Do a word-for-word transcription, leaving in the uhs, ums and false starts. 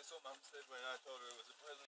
what Mom said when I told her it was a present.